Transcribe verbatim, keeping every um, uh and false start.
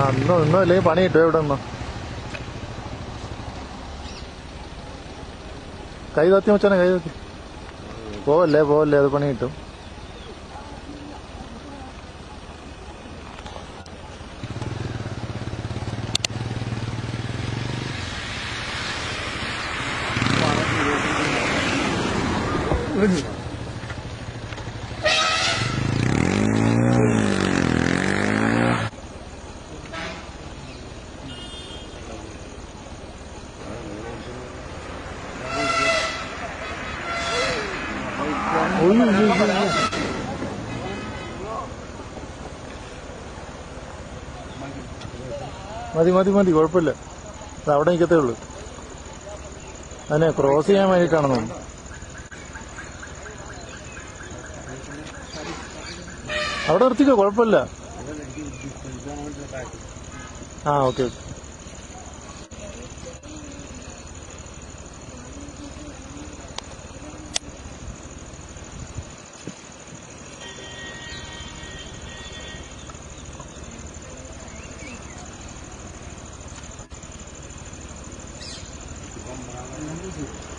ഇന്നും ഇന്നും അല്ലെങ്കിൽ പണി കിട്ടും. എവിടെ നിന്നോ കൈ തത്തി മച്ചാനെ, കൈ തത്തി. പോവല്ലേ പോവല്ലേ, അത് പണി കിട്ടും. മതി മതി മതി, കുഴപ്പമില്ല. അത് അവിടെ നിൽക്കത്തേ ഉള്ളൂ. അതിനെ ക്രോസ് ചെയ്യാൻ വേണ്ടിയിട്ടാണെന്ന് തോന്നുന്നു. അവിടെ നിർത്തിക്കോ, കുഴപ്പമില്ല. ആ ഓക്കെ ഓക്കെ. Thank you.